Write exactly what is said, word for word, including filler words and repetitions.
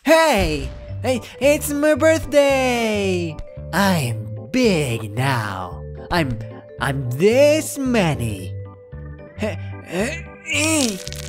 Hey! Hey, it's my birthday! I'm big now. I'm I'm this many.